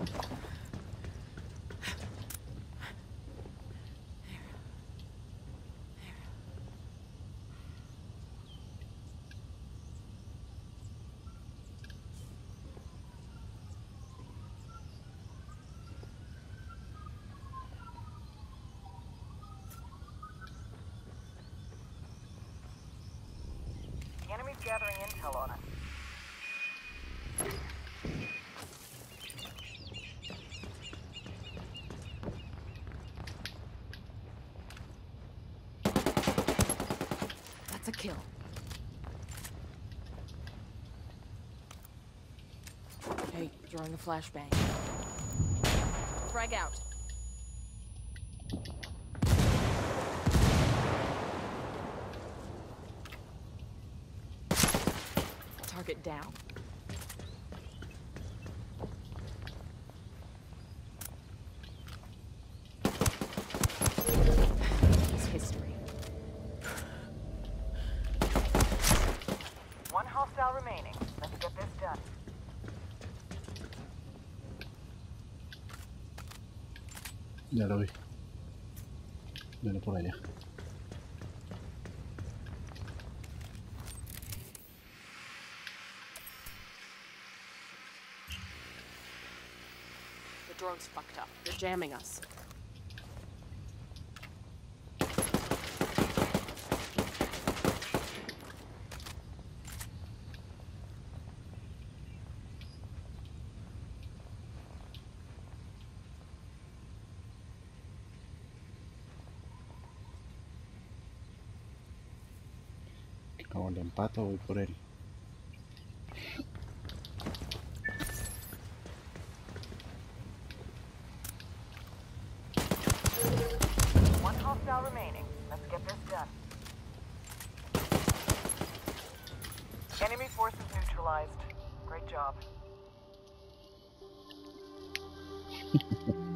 The enemy's gathering intel on us. That's a kill. Hey, throwing a flashbang. Frag out. Target down. It's history. One hostile remaining. Let's get this done. Ya lo vi. Viene por allá. The drone's fucked up. They're jamming us. O le empato o voy por él. One hostile remaining. Let's get this done. Enemy forces neutralized. Great job.